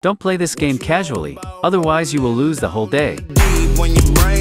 Don't play this game casually, otherwise you will lose the whole day. When your brain